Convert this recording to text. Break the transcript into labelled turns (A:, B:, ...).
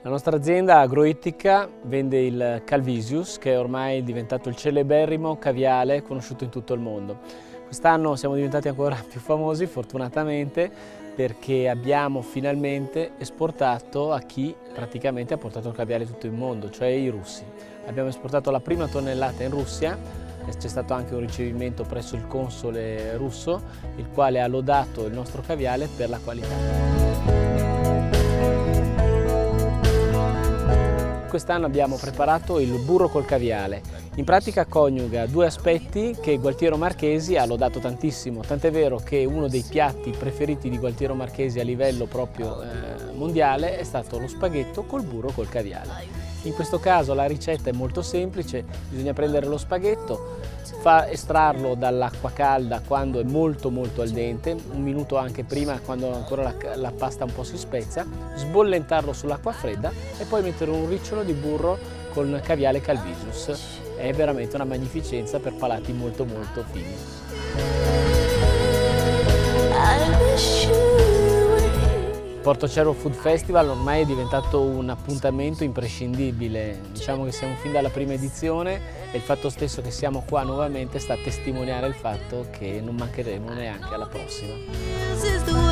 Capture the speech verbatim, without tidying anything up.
A: La nostra azienda agroittica vende il Calvisius, che è ormai diventato il celeberrimo caviale conosciuto in tutto il mondo. Quest'anno siamo diventati ancora più famosi, fortunatamente, perché abbiamo finalmente esportato a chi praticamente ha portato il caviale in tutto il mondo, cioè i russi. Abbiamo esportato la prima tonnellata in Russia, c'è stato anche un ricevimento presso il console russo, il quale ha lodato il nostro caviale per la qualità. Quest'anno abbiamo preparato il burro col caviale. In pratica coniuga due aspetti che Gualtiero Marchesi ha lodato tantissimo, tant'è vero che uno dei piatti preferiti di Gualtiero Marchesi a livello proprio eh, mondiale è stato lo spaghetto col burro col caviale. In questo caso la ricetta è molto semplice, bisogna prendere lo spaghetto, fa estrarlo dall'acqua calda quando è molto molto al dente, un minuto anche prima quando ancora la, la pasta un po' si spezza, sbollentarlo sull'acqua fredda e poi mettere un ricciolo di burro con caviale Calvisius. È veramente una magnificenza per palati molto molto fini. Portocervo Food Festival ormai è diventato un appuntamento imprescindibile, diciamo che siamo fin dalla prima edizione e il fatto stesso che siamo qua nuovamente sta a testimoniare il fatto che non mancheremo neanche alla prossima.